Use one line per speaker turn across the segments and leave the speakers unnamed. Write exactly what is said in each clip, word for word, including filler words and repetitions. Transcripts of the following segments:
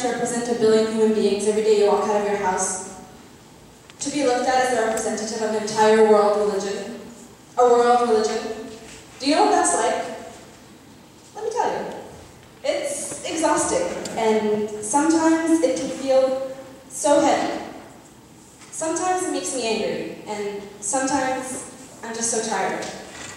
to represent a billion human beings every day you walk out of your house. To be looked at as a representative of an entire world religion. A world religion. Do you know what that's like? Let me tell you. It's exhausting, and sometimes it can feel so heavy. Sometimes it makes me angry, and sometimes I'm just so tired.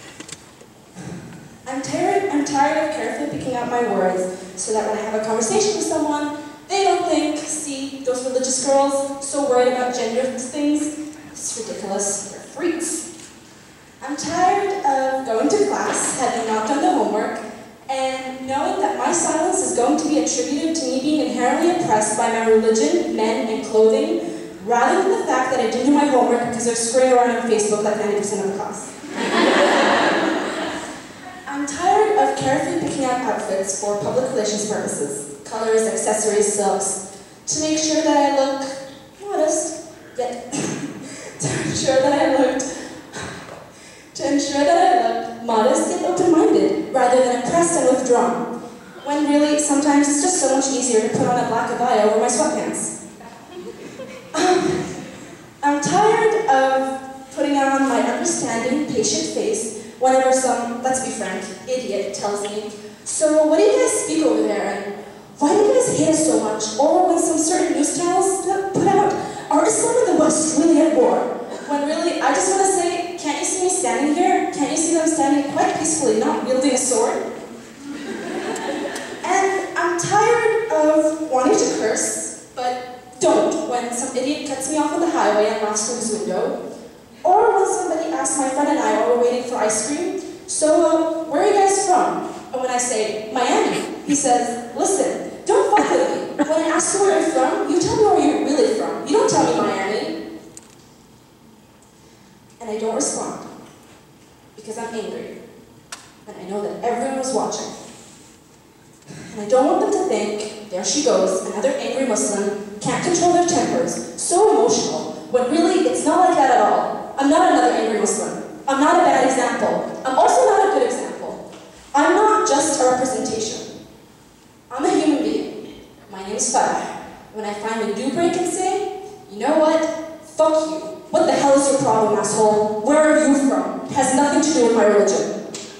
I'm tired, I'm tired of carefully picking out my words so that when I have a conversation with someone, they don't think, see, those religious girls, so worried about gender things, it's ridiculous, they're freaks. I'm tired of going to class, having not done the homework, and knowing that my silence is going to be attributed to me being inherently oppressed by my religion, men, and clothing, rather than the fact that I didn't do my homework because they're screwing around on Facebook like ninety percent of the class. I'm tired of carefully picking out outfits for public relations purposes, colors, accessories, silks, to make sure that I look modest, yet to ensure that I looked to ensure that I looked modest yet open-minded, rather than oppressed and withdrawn, when really sometimes it's just so much easier to put on a black abaya over my sweatpants. Um, I'm tired of putting on my understanding, patient face whenever some, let's be frank, idiot tells me, so what do you guys speak over there, and why do you guys hate us so much? Or when some certain news channels put out, are Islam and the West really at war? When really, I just want to say, can't you see me standing here? Can't you see them standing quite peacefully, not wielding a sword? And I'm tired of wanting to curse, but don't when some idiot cuts me off on the highway and laughs through his window. Or when somebody asks my friend and I while we're waiting for ice cream, so, uh, where are you guys from? And when I say, Miami, he says, listen, don't fuck with me. When I ask you where you're from, you tell me where you're really from. You don't tell me Miami. And I don't respond, because I'm angry. And I know that everyone was watching. And I don't want them to think, there she goes, another angry Muslim, can't control their tempers, so emotional, when really, it's not like that at all. I'm not another angry Muslim. I'm not a bad example. I'm also not a good example. I'm not just a representation. I'm a human being. My name is Farah. When I finally do break and say, you know what? Fuck you. What the hell is your problem, asshole? Where are you from? It has nothing to do with my religion.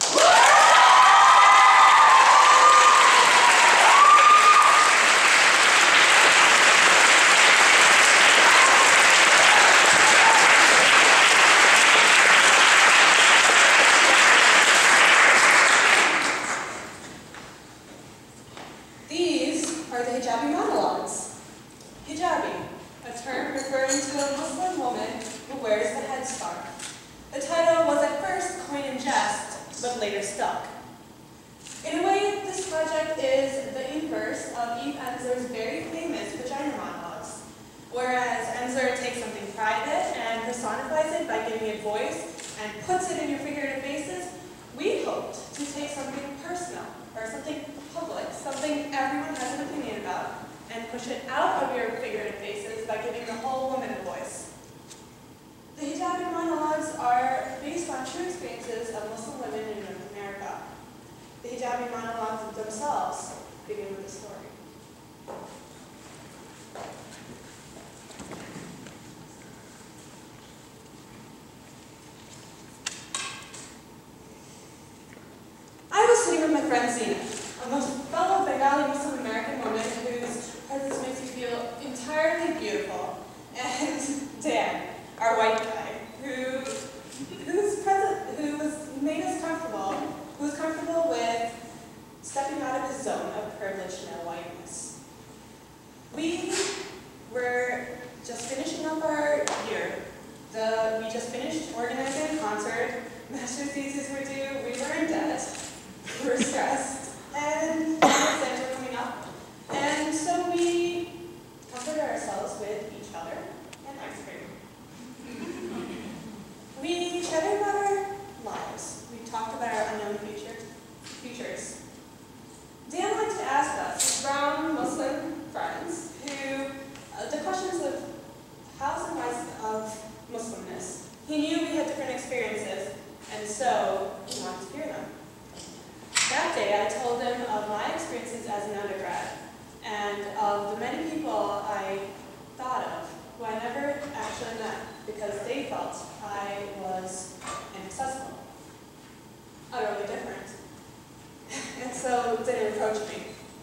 These are the Hijabi monologues. Hijabi, a term referring to a Muslim woman who wears the headscarf. The title was at first coined in jest, but later stuck. In a way, this project is the inverse of Eve Ensler's very famous vagina monologues. Whereas Ensler takes something private and personifies it by giving it voice and puts it in your figurative faces, we hoped to take something personal, or something public, something everyone has an opinion about, and push it out of your figurative faces by giving the whole woman a voice. The Hijabi monologues are based on true experiences of Muslim women in North America. The Hijabi monologues themselves begin with a story. I was sitting with my friend Zina, a fellow Bengali Muslim American woman whose presence makes you feel entirely beautiful, and Dan, our white guy, who whose present, who was made us comfortable, who was comfortable with stepping out of his zone of privileged male whiteness. We were just finishing up our year. The we just finished organizing a concert. Master's theses were due. We were in debt. We were stressed, and exams were coming up, and so we comforted ourselves with each other and ice cream. We chatted about our lives. We talked about our unknown future, futures. Dan liked to ask us, his brown Muslim friends, who uh, the questions of hows and whys of Muslimness. He knew we had different experiences, and so he wanted to hear them. That day, I told him of my experiences as an undergrad, and of the many people I thought of who I never actually met because they felt I was inaccessible, utterly different. And so they approached me.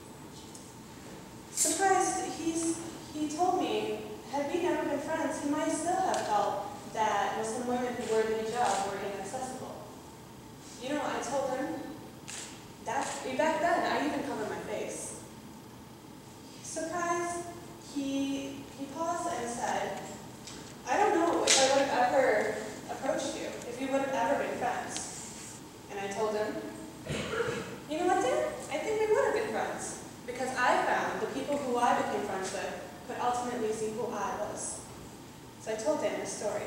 Surprised, he's, he told me, had we never been friends, he might still have felt that Muslim women who wore the hijab were inaccessible. You know, I told him, that, back then, I even covered my face. Surprised, he, he paused and said, I don't know if I would have ever approached you, if we would have ever been friends. And I told him, you know what, Dan? I think we would have been friends. Because I found the people who I became friends with could ultimately see who I was. So I told Dan this story.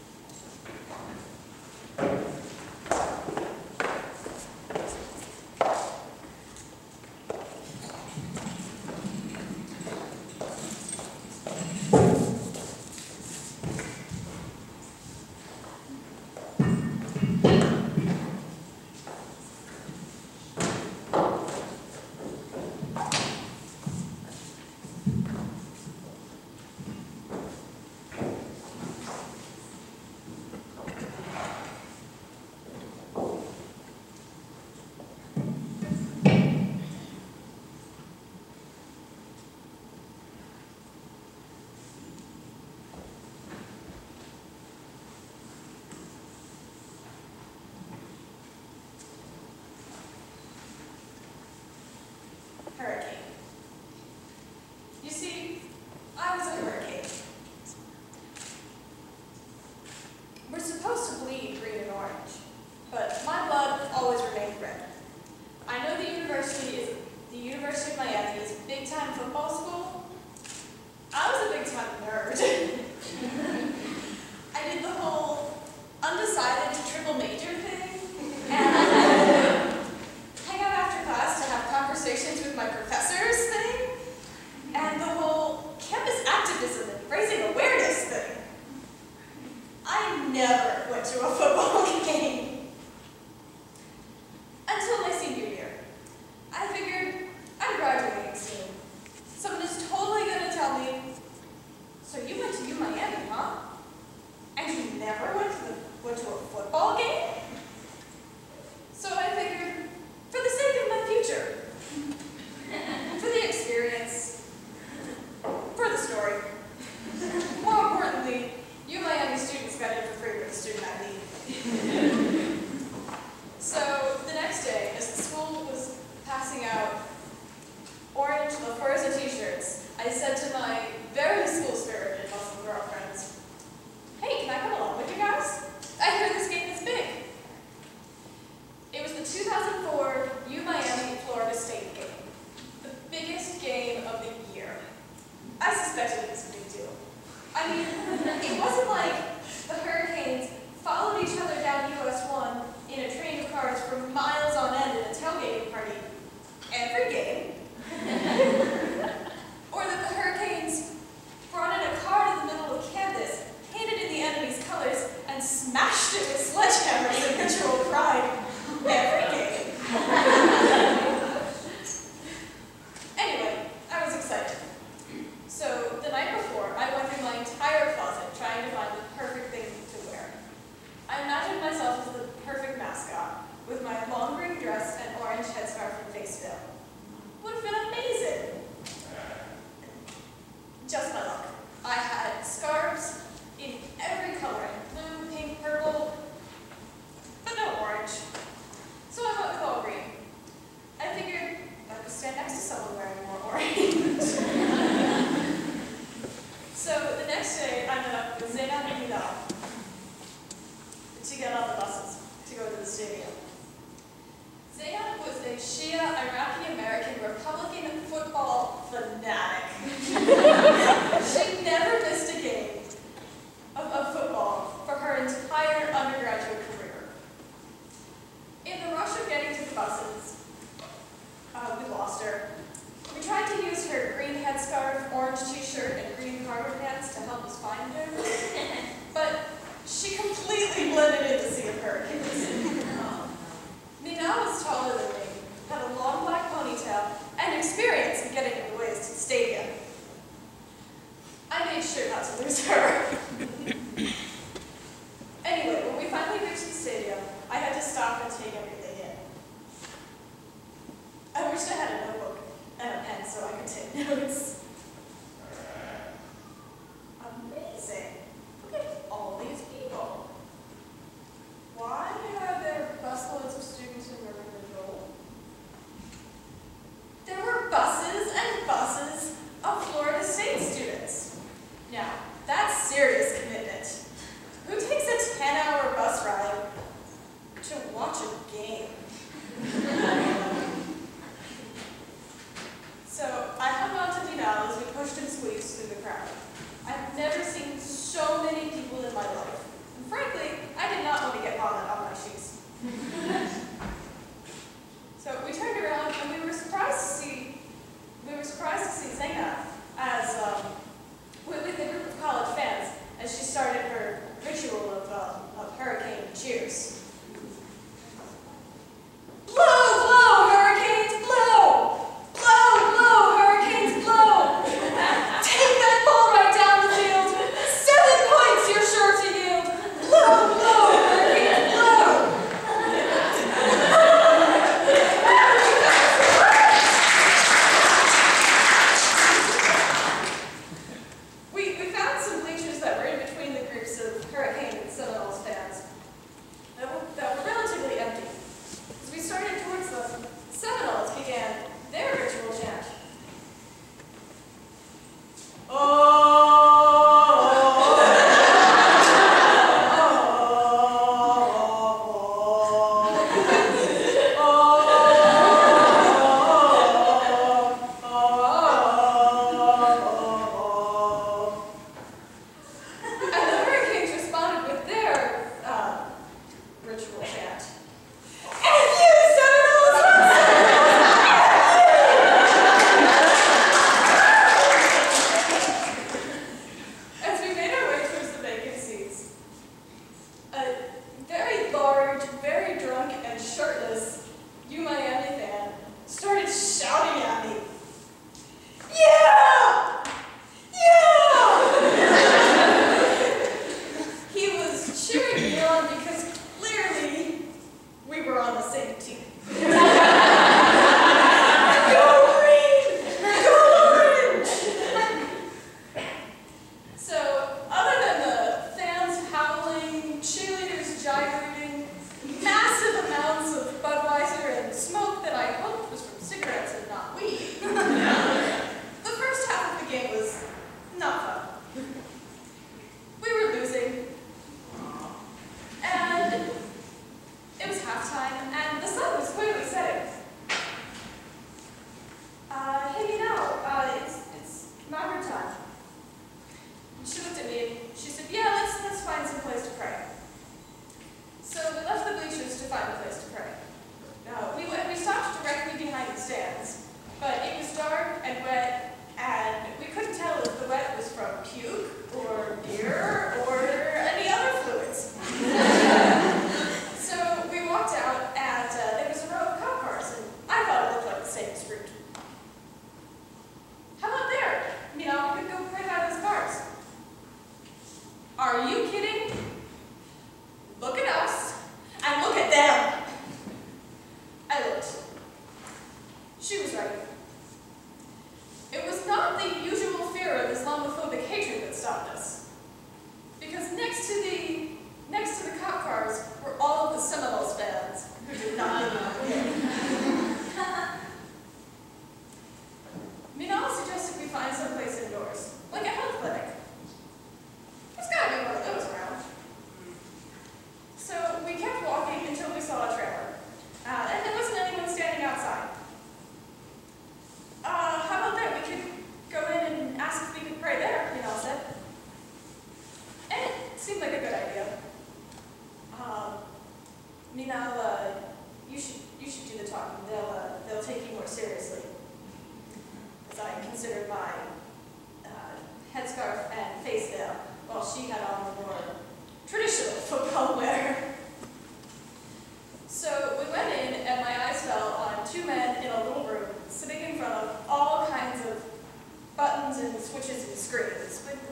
Hurricane. You see, I was a hurricane. We're supposed to bleed green and orange, but my blood always remained red. I know the university is the University of Miami is a big-time football school. I was a big-time nerd. I did the whole undecided to triple major thing, and hang out after class to have conversations with my professors thing, and the whole campus activism and raising awareness thing. I never went to a football game. Until my senior year. I figured I'm graduating soon. Someone is totally gonna tell me, so you went to U Miami, huh? And you never went to, the, went to a football game? So I figured, for the sake of my future, for the experience, for the story. More importantly, you Miami students got in for free with a student I D. So the next day, as the school was passing out orange La Fuerza t-shirts, I said to my very school-spirited Muslim girlfriends, hey, can I come along with you guys? I heard this game is big. It was the two thousand four U Miami Florida State game, the biggest game of the year. I suspected it was a big deal. I mean, it wasn't like the Hurricanes followed each other down U S one in a train of cars for miles on end at a tailgating party every game. Or that the Hurricanes brought in a car to the middle of campus, painted in the enemy's colors, and smashed it with sledgehammers in ritual pride every game. Anyway, I was excited. So the night before, I went through my entire closet trying to find the perfect thing to wear. I imagined myself as the perfect mascot, with my long green dress and orange headscarf and face veil. Would have been amazing. Just my luck. I had scarves in every color, blue, pink, purple, but no orange. So I went with all green. I figured I could stand next to someone wearing more orange. So the next day, I met up with Zainab and Hilal to get on the buses to go to the stadium. Zainab was a Shia Iraqi-American Republican football fanatic. She never missed a game of, of football for her entire undergraduate career. In the rush of getting to the buses, uh, we lost her. We tried to use her green headscarf, orange t-shirt, and green cargo pants to help us find her, but she completely blended in the sea of hurricanes. I had to stop and take everything in. I wished I had a notebook and a pen so I could take notes. Amazing. Look at all these people. Why are there busloads of students in Riverdale? There were buses and buses of Florida State students. Now, that's serious commitment. Who takes a ten-hour bus ride to watch a game? So I hung on to Dinal as we pushed and squeezed through the crowd. I've never seen so many people in my life. And frankly, I did not want to get vomit on my shoes. So we turned around and we were surprised to see, we were surprised to see Zainab as, um, with, with a group of college fans as she started her ritual of, um, of hurricane cheers. Blow, blow, hurricanes, blow! Blow, blow, hurricanes, blow! Take that ball right down the field! Seven points you're sure to yield! Blow, blow, hurricanes, blow! we, we found some bleachers that were in between the groups of Hurricane and Seminoles fans that were, that were relatively empty. As we started towards them, Seminoles began their ritual chant.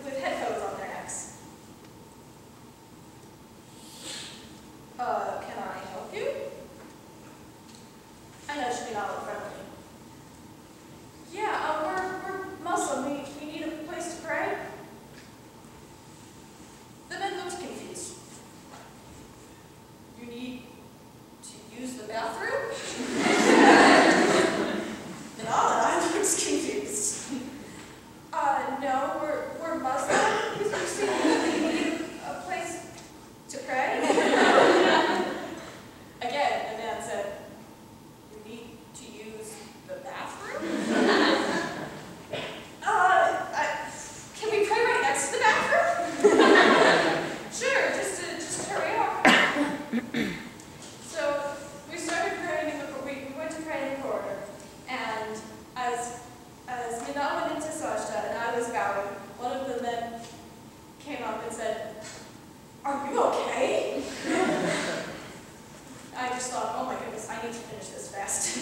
Uh, can I So we started praying in the we, we went to pray in the corridor, and as as Mina went into Sajda and I was bowing, one of the men came up and said, "Are you okay?" I just thought, oh my goodness, I need to finish this fast.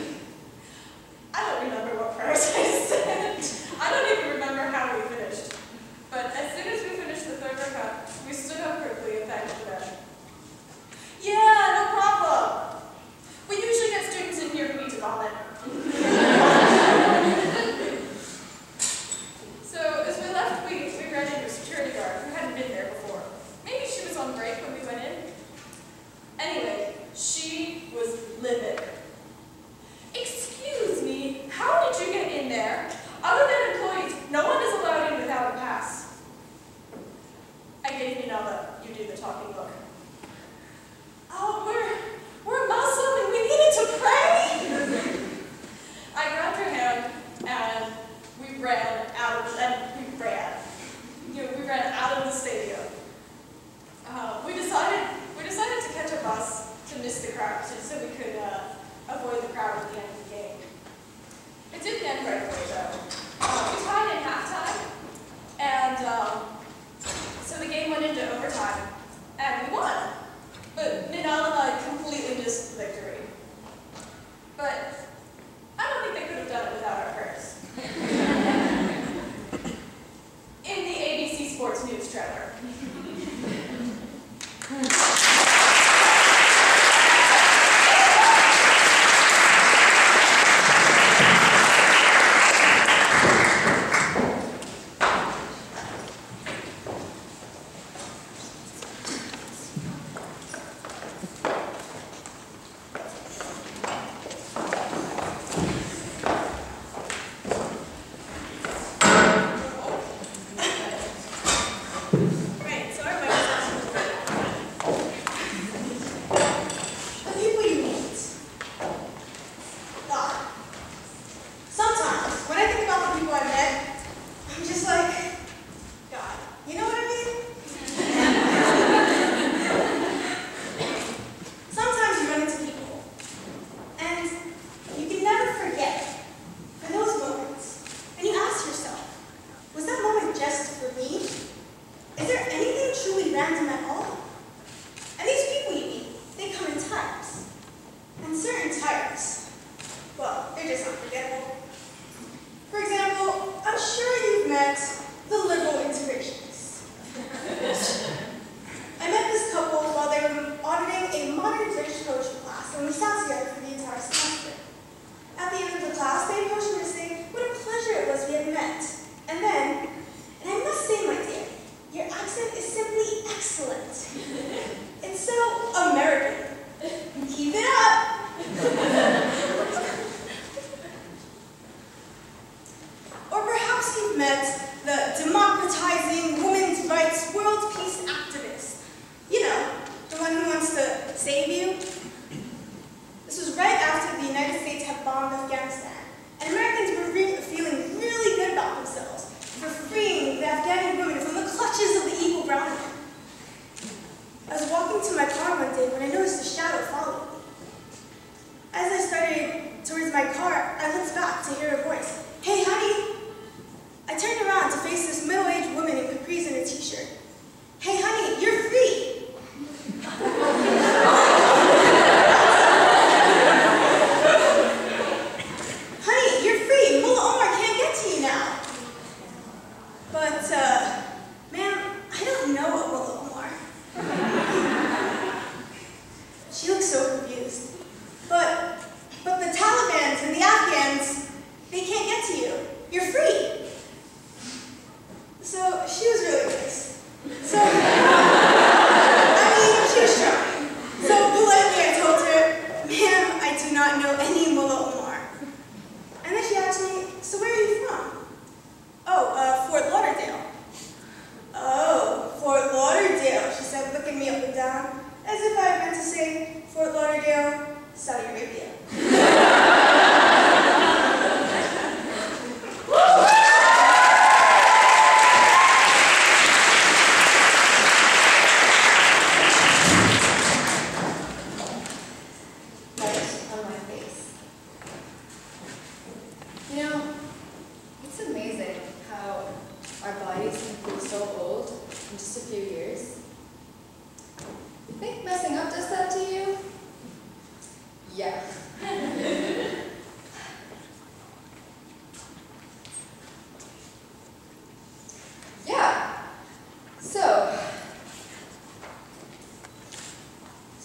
I don't remember what prayers I said. I don't even remember how we finished. But as soon as we finished the third rakat, we stood up quickly and thanked for them. Yeah, no problem. We usually get students in here who need to vomit. So as we left, we, we ran into a security guard who hadn't been there before. Maybe she was on break when we went in. Anyway, she was livid. Excuse me, how did you get in there? Other than employees, no one is allowed in without a pass. I gave Mina the you do the talking book. Oh, we're, we're Muslim and we needed to pray. I grabbed her hand and we ran out of the, and we ran. You know, we ran out of the stadium. Uh, we decided we decided to catch a bus to miss the crowd, so, so we could uh, avoid the crowd at the end of the game. It didn't end right away though. Uh, we tied in halftime, and um, so the game went into overtime, and we won. But Minal and I completely missed the victory. But I don't think they could have done it without our prayers. In the A B C Sports News trailer.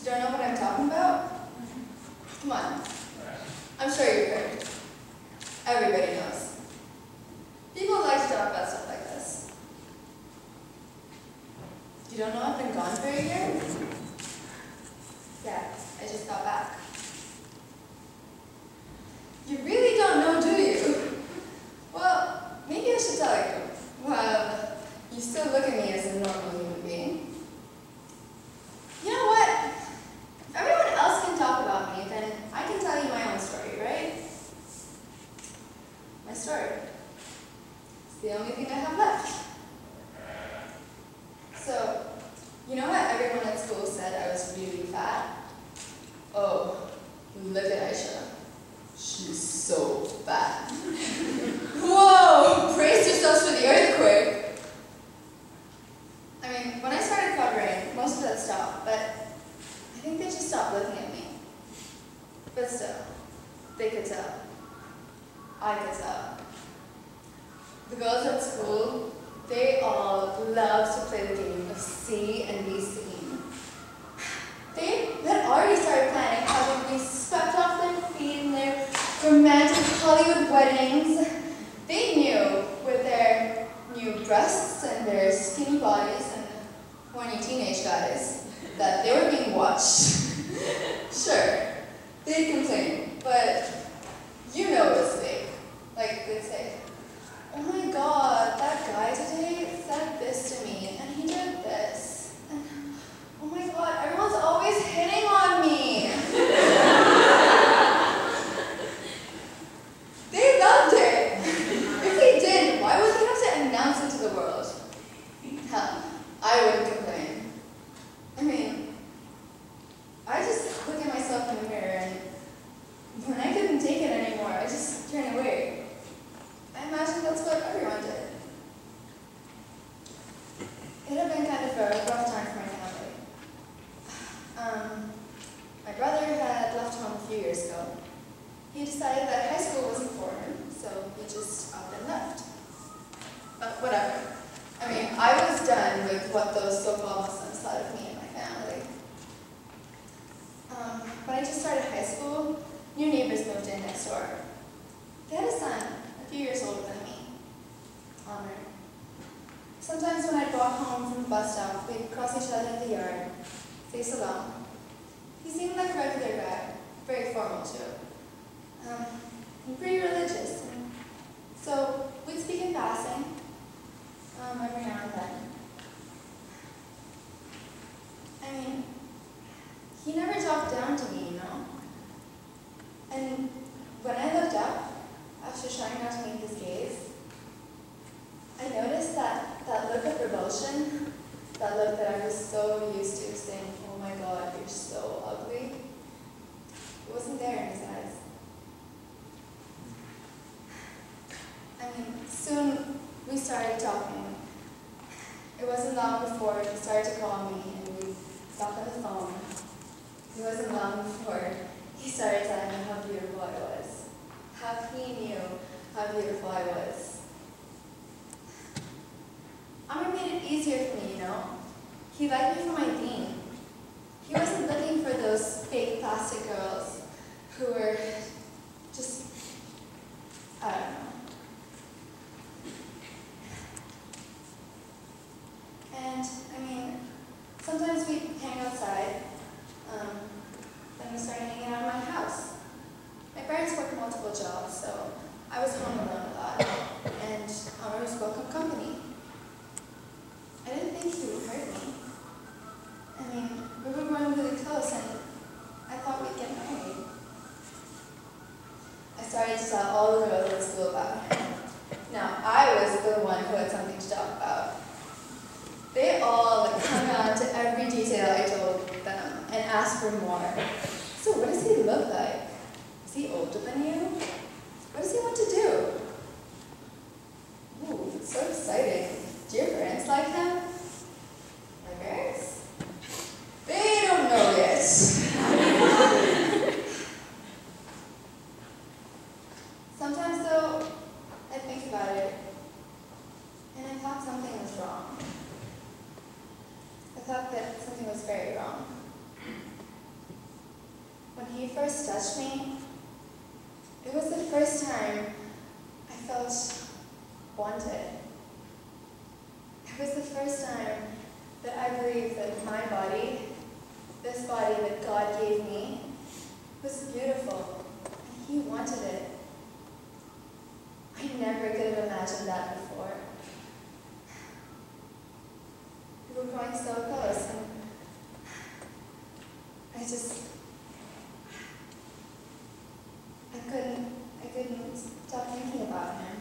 You don't know what I'm talking about? Come on. I'm sure you've heard. Everybody knows. People like to talk about stuff like this. You don't know I've been gone for a year? Yeah, I just got back. You really don't know, do you? Well, maybe I should tell you. Well, you still look at me as a normal human being. You know what? If everyone else can talk about me, then I can tell you my own story, right? My story. It's the only thing I have left. So, you know how everyone at school said I was really fat? Oh, look at Aisha. She's so fat. Whoa! Brace yourselves for the earthquake. I mean, when I started covering, most of that stopped, but I think they just stopped looking at me. But still, they could tell. I could tell. The girls at school, they all love to play the game of see and be seen. They had already started planning how they would be swept off their feet in their romantic Hollywood weddings. They knew with their new breasts and their skinny bodies and horny teenage guys that they were being watched. Sure, they'd complain, but you know it was fake. Like, they'd say, oh my god, that guy today said this to me, and he did this. And, oh my god, everyone's always hitting on me. They loved it. If they did, why would they have to announce it to the world? Hell, I wouldn't complain. I mean, I just look at myself in the mirror, and when I couldn't take it anymore, I just turned away. I imagine that's what everyone did. It had been kind of a rough time for my family. Um, my brother had left home a few years ago. He decided that high school wasn't for him, so he just up and left. But whatever. I mean, I was done with what those so-called Muslims thought of me and my family. Um, when I just started high school, new neighbors moved in next door. They had a son, a few years older than me, Mawr. Sometimes when I'd walk home from the bus stop, we'd cross each other in the yard, say salam. He seemed like a regular guy, very formal too, um, and pretty religious. And so we'd speak in passing, um, every now and then. I mean, he never talked down to me, you know. And when I looked up, after trying not to meet his gaze, I noticed that that look of revulsion, that look that I was so used to saying, oh my god, you're so ugly, it wasn't there in his eyes. I mean, soon we started talking. It wasn't long before he started to call me and we talked on the phone. It wasn't long before he started telling me how beautiful I was. How he knew how beautiful I was. Amr made it easier for me, you know. He liked me for my deen. He wasn't looking for those fake plastic girls who were just, I don't know. And, I mean, sometimes we hang outside. Um, then we started hanging out in my house. My parents worked multiple jobs, so I was home alone a lot, and Amr was welcome company. I didn't think he would hurt me. I mean, we were growing really close, and I thought we'd get married. I started to tell all the girls at school about him. Now, I was the one who had something to talk about. They all hung on to every detail I told them and asked for more. So what does he look like? Is he older than you? What does he want to do? Ooh, it's so exciting. Do your parents like him? My parents? They don't know yet. Sometimes though, I think about it, and I thought something was wrong. I thought that something was very wrong. he first touched me, it was the first time I felt wanted. It was the first time that I believed that my body, this body that God gave me, was beautiful, and he wanted it. I never could have imagined that before. We were growing so close, and I just, I couldn't, I couldn't stop thinking about him.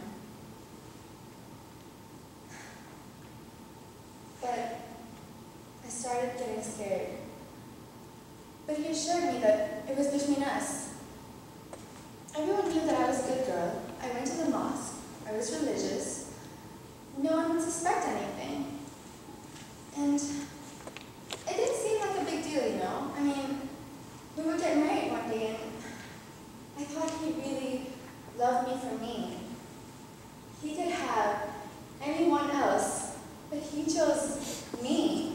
But I started getting scared. But he assured me that it was between us. Everyone knew that I was a good girl. I went to the mosque. I was religious. No one would suspect anything. And it didn't seem like a big deal, you know? I mean, we would get married one day, and I thought he really loved me for me. He could have anyone else, but he chose me.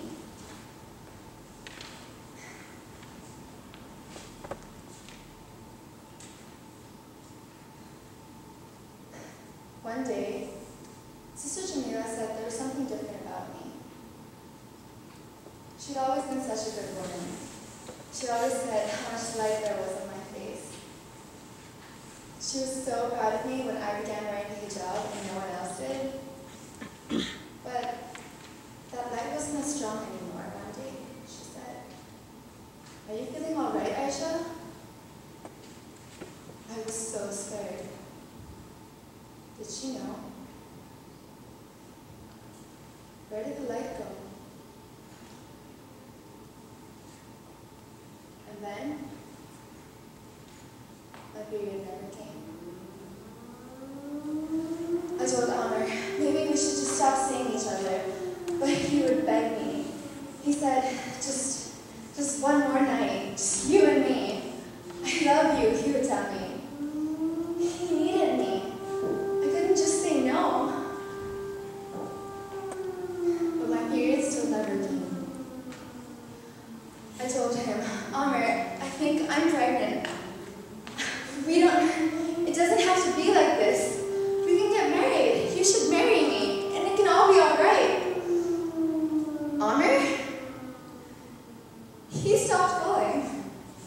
One day, Sister Jamila said there was something different about me. She'd always been such a good woman. She always said how much light there was in my face. She was so proud of me when I began wearing the hijab and no one else did. But that light wasn't as strong anymore. One day, she said, "Are you feeling all right, Aisha?" I was so scared. Did she know? Where did the light go? And then, my period never came. I told Amr, maybe we should just stop seeing each other, but he would beg me. He said, just, just one more night, just you and me. I love you, he would tell me. He needed me. I couldn't just say no. But my period still never came. I told him, Amr, I think I'm pregnant. We don't, it doesn't have to be like this. We can get married. You should marry me, and it can all be all right. Amr? He stopped going.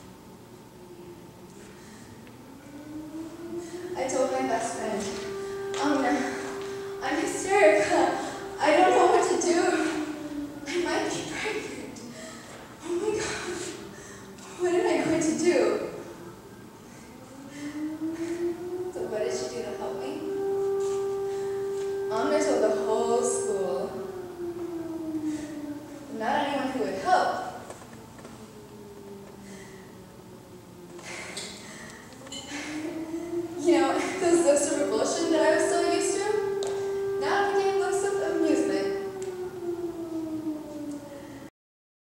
I told my best friend, Amr, I'm hysterical. I don't know what to do. I might be pregnant. Oh my God. What am I going to do?